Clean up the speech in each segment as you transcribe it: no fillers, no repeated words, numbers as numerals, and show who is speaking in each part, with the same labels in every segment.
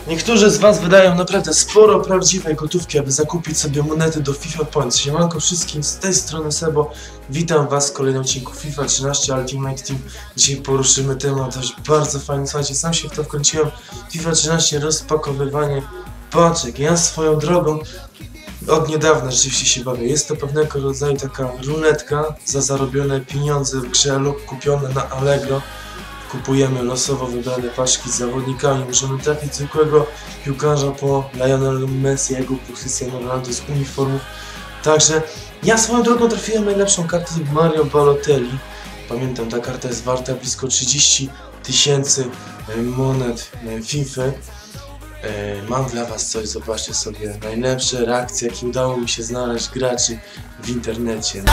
Speaker 1: Niektórzy z was wydają naprawdę sporo prawdziwej gotówki, aby zakupić sobie monety do FIFA Points. Siemanko wszystkim, z tej strony Sebo. Witam was w kolejnym odcinku FIFA 13 Ultimate Team. Dzisiaj poruszymy temat dość bardzo fajny. Słuchajcie, sam się w to wkręciłem. FIFA 13 rozpakowywanie paczek. Ja swoją drogą od niedawna rzeczywiście się bawię. Jest to pewnego rodzaju taka ruletka za zarobione pieniądze w grze lub kupione na Allegro. Kupujemy losowo wybrane paczki z zawodnikami. Możemy trafić zwykłego piłkarza po Lionel Messiego, po Cristiano Ronaldo z uniformów. Także ja swoją drogą trafiłem najlepszą kartę Mario Balotelli. Pamiętam, ta karta jest warta blisko 30 000 monet FIFA. Mam dla was coś, zobaczcie sobie najlepsze reakcje, jakie udało mi się znaleźć graczy w internecie.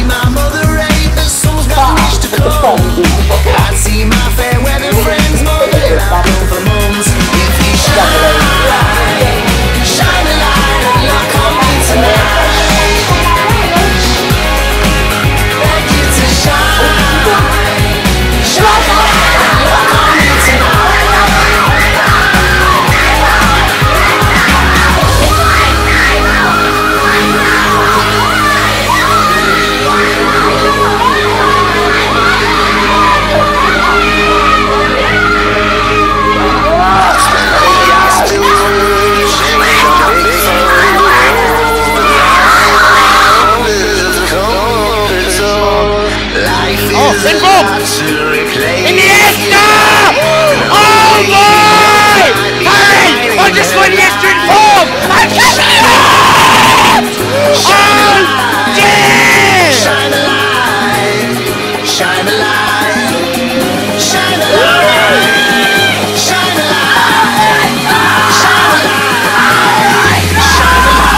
Speaker 2: Iniesta! Oh boy! Hey! I just went Iniesta in form! I just... Oh yeah! Shine a light! Shine a light! Shine a light! Shine a light! Shine a light! Shine a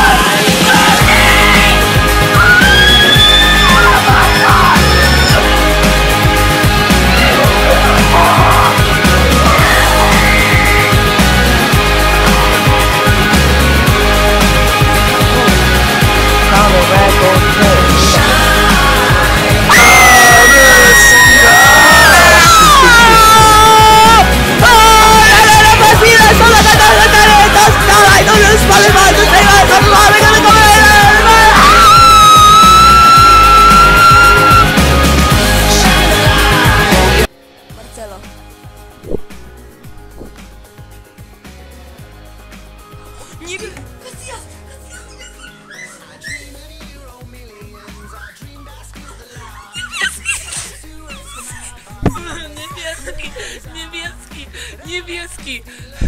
Speaker 2: Niebieski!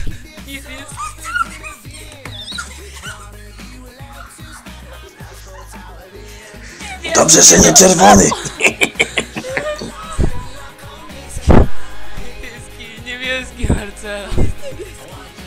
Speaker 1: Dobrze, że nie czerwony!
Speaker 2: Niebieski, Marcelo!